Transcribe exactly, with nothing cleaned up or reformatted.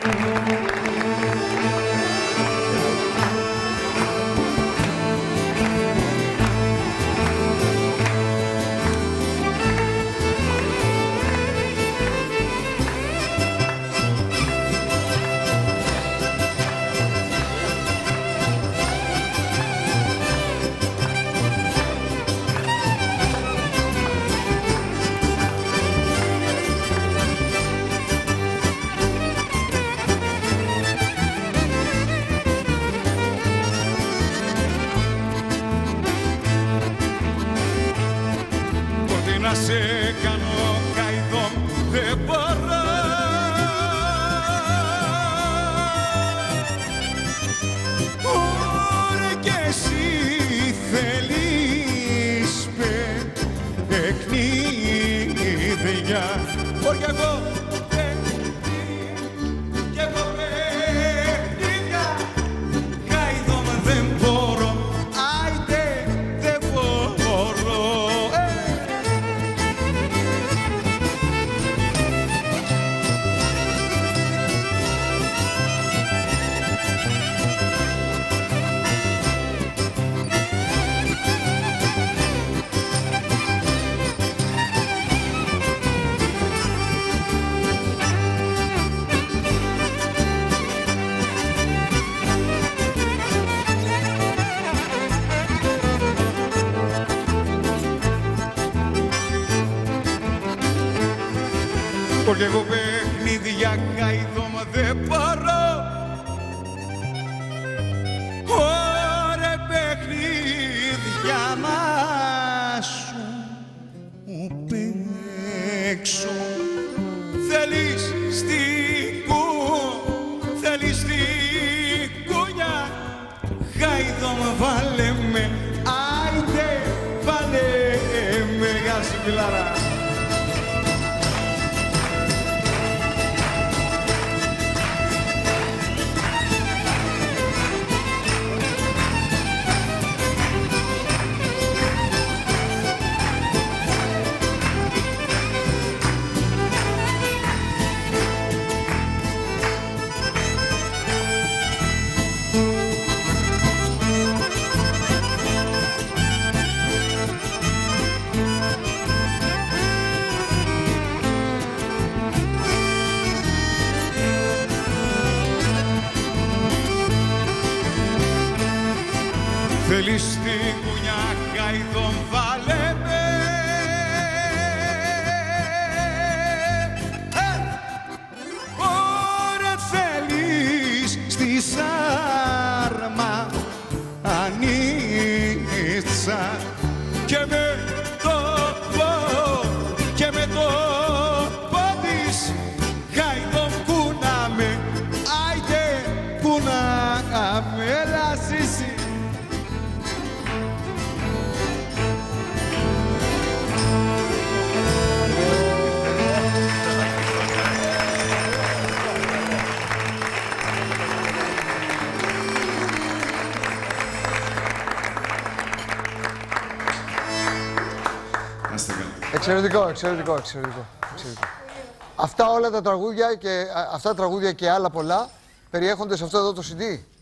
Να σε κάνω καηδό δεν μπορώ. Ωραία κι εσύ θέλεις παιχνίδια. Ωραία εγώ κι εγώ παιχνίδια. Καηδό δεν μπορώ. Άιντε δεν μπορώ. Porque εγώ παιχνίδια καηδό μα δεν μπορώ. Ωραία παιχνίδια μα σου παίξω. Θέλεις στην κου, θέλεις στην κούνια. Καηδό μα βάλε με, άιντε βάλε με. Γεια σου φιλάρα. Θέλεις την κουνιά καηδόν βάλε με. Ωραία θέλεις στη σάρμα ανίτσα. Και με το πόδι, και με το πόδις καηδόν κουνάμε. Άιντε κουνάμε, έλα Σύση. Εξαιρετικό, εξαιρετικό, εξαιρετικό, εξαιρετικό. Αυτά όλα τα τραγούδια και αυτά τα τραγούδια και άλλα πολλά περιέχονται σε αυτό εδώ το σι ντι.